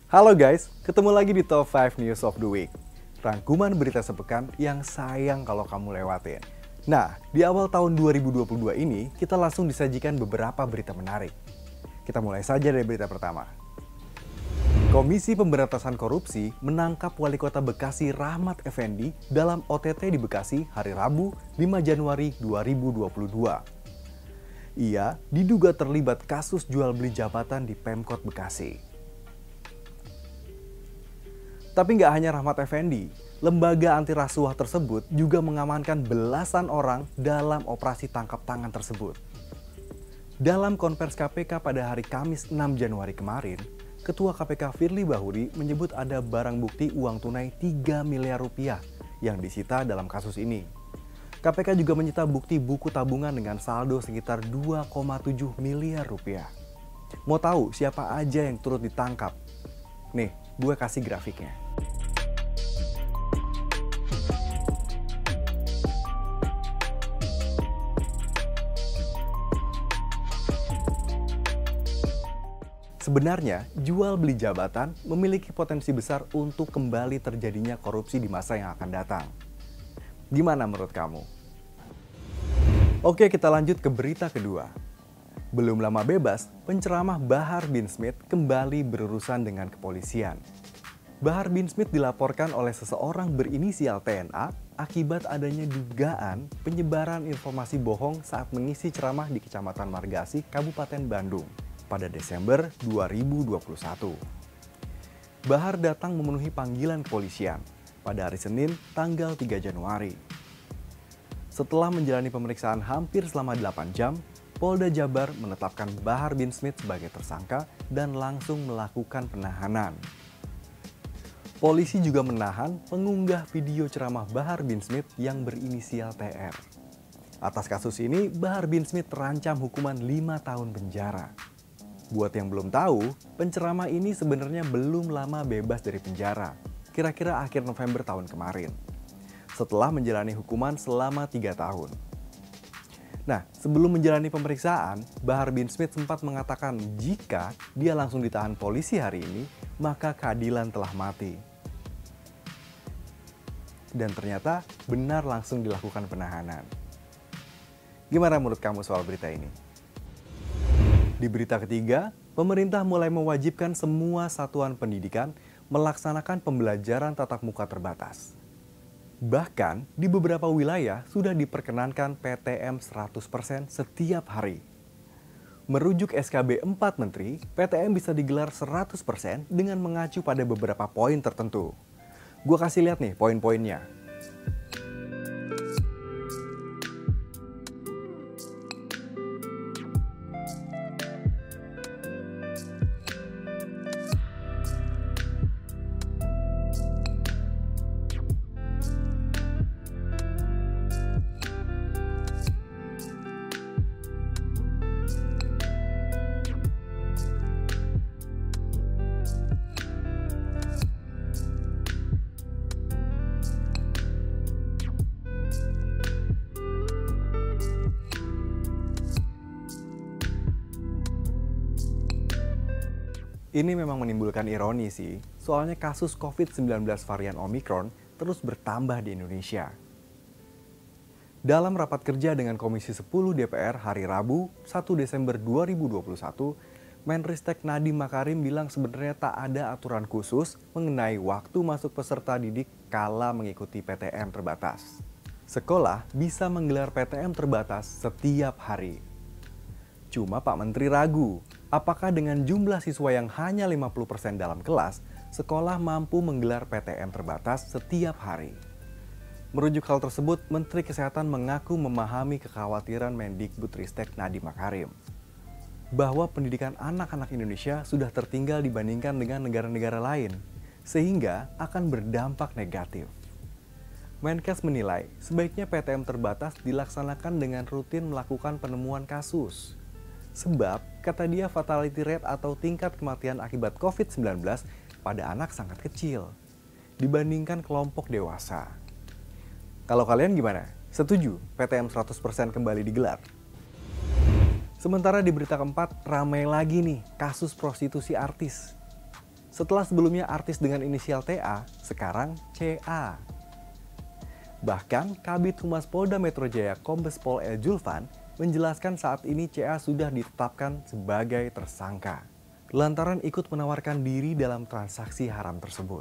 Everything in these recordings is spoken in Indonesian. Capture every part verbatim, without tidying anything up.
Halo guys, ketemu lagi di Top lima News of the Week. Rangkuman berita sepekan yang sayang kalau kamu lewatin. Nah, di awal tahun dua ribu dua puluh dua ini, kita langsung disajikan beberapa berita menarik. Kita mulai saja dari berita pertama. Komisi Pemberantasan Korupsi menangkap Wali Kota Bekasi Rahmat Effendi dalam O T T di Bekasi hari Rabu lima Januari dua ribu dua puluh dua. Ia diduga terlibat kasus jual beli jabatan di Pemkot Bekasi. Tapi nggak hanya Rahmat Effendi, lembaga anti rasuah tersebut juga mengamankan belasan orang dalam operasi tangkap tangan tersebut. Dalam konversi K P K pada hari Kamis enam Januari kemarin, Ketua K P K Firly Bahuri menyebut ada barang bukti uang tunai tiga miliar rupiah yang disita dalam kasus ini. K P K juga menyita bukti buku tabungan dengan saldo sekitar dua koma tujuh miliar rupiah. Mau tahu siapa aja yang turut ditangkap? Nih, gue kasih grafiknya. Sebenarnya, jual beli jabatan memiliki potensi besar untuk kembali terjadinya korupsi di masa yang akan datang. Gimana menurut kamu? Oke, kita lanjut ke berita kedua. Belum lama bebas, penceramah Bahar bin Smith kembali berurusan dengan kepolisian. Bahar bin Smith dilaporkan oleh seseorang berinisial T N A akibat adanya dugaan penyebaran informasi bohong saat mengisi ceramah di Kecamatan Margasih, Kabupaten Bandung pada Desember dua ribu dua puluh satu. Bahar datang memenuhi panggilan kepolisian pada hari Senin tanggal tiga Januari. Setelah menjalani pemeriksaan hampir selama delapan jam, Polda Jabar menetapkan Bahar bin Smith sebagai tersangka dan langsung melakukan penahanan. Polisi juga menahan pengunggah video ceramah Bahar bin Smith yang berinisial T R. Atas kasus ini, Bahar bin Smith terancam hukuman lima tahun penjara. Buat yang belum tahu, penceramah ini sebenarnya belum lama bebas dari penjara, kira-kira akhir November tahun kemarin, setelah menjalani hukuman selama tiga tahun. Nah, sebelum menjalani pemeriksaan, Bahar bin Smith sempat mengatakan jika dia langsung ditahan polisi hari ini, maka keadilan telah mati. Dan ternyata benar langsung dilakukan penahanan. Gimana menurut kamu soal berita ini? Di berita ketiga, pemerintah mulai mewajibkan semua satuan pendidikan melaksanakan pembelajaran tatap muka terbatas. Bahkan, di beberapa wilayah sudah diperkenankan P T M seratus persen setiap hari. Merujuk S K B empat Menteri, P T M bisa digelar seratus persen dengan mengacu pada beberapa poin tertentu. Gue kasih lihat nih poin-poinnya. Ini memang menimbulkan ironi sih, soalnya kasus covid sembilan belas varian Omicron terus bertambah di Indonesia. Dalam rapat kerja dengan Komisi sepuluh D P R hari Rabu, satu Desember dua ribu dua puluh satu, Menristek Nadiem Makarim bilang sebenarnya tak ada aturan khusus mengenai waktu masuk peserta didik kala mengikuti P T M terbatas. Sekolah bisa menggelar P T M terbatas setiap hari. Cuma Pak Menteri ragu, apakah dengan jumlah siswa yang hanya lima puluh persen dalam kelas, sekolah mampu menggelar P T M terbatas setiap hari. Merujuk hal tersebut, Menteri Kesehatan mengaku memahami kekhawatiran Mendikbudristek Nadiem Makarim, bahwa pendidikan anak-anak Indonesia sudah tertinggal dibandingkan dengan negara-negara lain, sehingga akan berdampak negatif. Menkes menilai, sebaiknya P T M terbatas dilaksanakan dengan rutin melakukan penemuan kasus. Sebab, kata dia, fatality rate atau tingkat kematian akibat covid sembilan belas pada anak sangat kecil dibandingkan kelompok dewasa. Kalau kalian gimana? Setuju P T M seratus persen kembali digelar? Sementara di berita keempat, ramai lagi nih kasus prostitusi artis. Setelah sebelumnya artis dengan inisial T A, sekarang C A. Bahkan, Kabid Humas Polda Metro Jaya Kombes Pol El Julfan menjelaskan saat ini C A sudah ditetapkan sebagai tersangka lantaran ikut menawarkan diri dalam transaksi haram tersebut.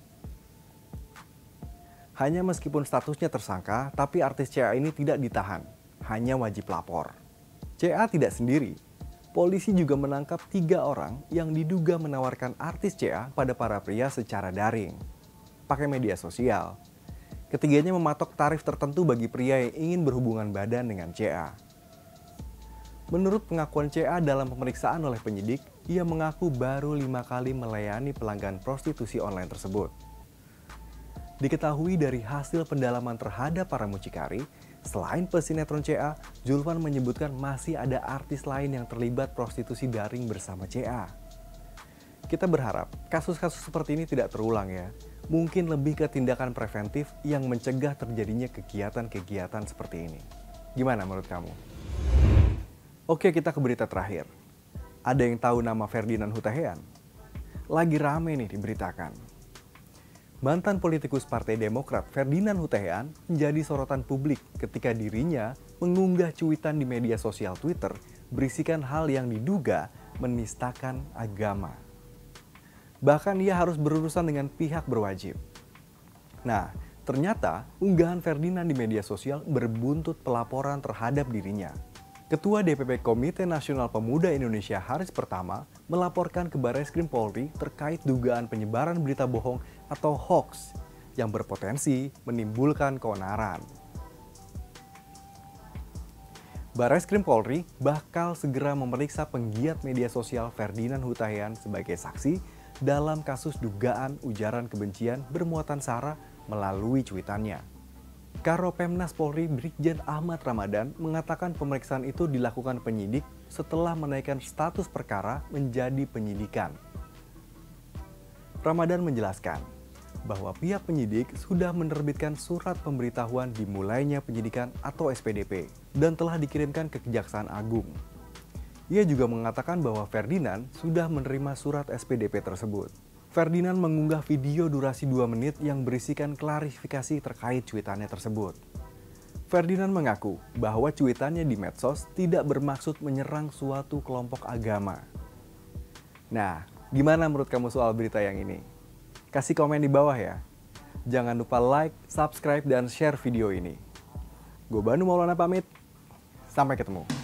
Hanya meskipun statusnya tersangka, tapi artis C A ini tidak ditahan, hanya wajib lapor. C A tidak sendiri. Polisi juga menangkap tiga orang yang diduga menawarkan artis C A pada para pria secara daring, pakai media sosial. Ketiganya mematok tarif tertentu bagi pria yang ingin berhubungan badan dengan C A. Menurut pengakuan C A dalam pemeriksaan oleh penyidik, ia mengaku baru lima kali melayani pelanggan prostitusi online tersebut. Diketahui dari hasil pendalaman terhadap para mucikari, selain pesinetron C A, Julfan menyebutkan masih ada artis lain yang terlibat prostitusi daring bersama C A. Kita berharap kasus-kasus seperti ini tidak terulang ya. Mungkin lebih ke tindakan preventif yang mencegah terjadinya kegiatan-kegiatan seperti ini. Gimana menurut kamu? Oke, kita ke berita terakhir. Ada yang tahu nama Ferdinand Hutahian? Lagi rame nih diberitakan. Mantan politikus Partai Demokrat Ferdinand Hutahian menjadi sorotan publik ketika dirinya mengunggah cuitan di media sosial Twitter berisikan hal yang diduga menistakan agama. Bahkan ia harus berurusan dengan pihak berwajib. Nah, ternyata unggahan Ferdinand di media sosial berbuntut pelaporan terhadap dirinya. Ketua D P P Komite Nasional Pemuda Indonesia Haris Pertama melaporkan ke Barreskrim Polri terkait dugaan penyebaran berita bohong atau hoax yang berpotensi menimbulkan keonaran. Barreskrim Polri bakal segera memeriksa penggiat media sosial Ferdinand Hutahian sebagai saksi dalam kasus dugaan ujaran kebencian bermuatan sara melalui cuitannya. Karopemnas Polri Brigjen Ahmad Ramadan mengatakan pemeriksaan itu dilakukan penyidik setelah menaikkan status perkara menjadi penyidikan. Ramadan menjelaskan bahwa pihak penyidik sudah menerbitkan surat pemberitahuan dimulainya penyidikan atau S P D P dan telah dikirimkan ke Kejaksaan Agung. Ia juga mengatakan bahwa Ferdinand sudah menerima surat S P D P tersebut. Ferdinand mengunggah video durasi dua menit yang berisikan klarifikasi terkait cuitannya tersebut. Ferdinand mengaku bahwa cuitannya di medsos tidak bermaksud menyerang suatu kelompok agama. Nah, gimana menurut kamu soal berita yang ini? Kasih komen di bawah ya. Jangan lupa like, subscribe, dan share video ini. Gue Banu Maulana pamit. Sampai ketemu.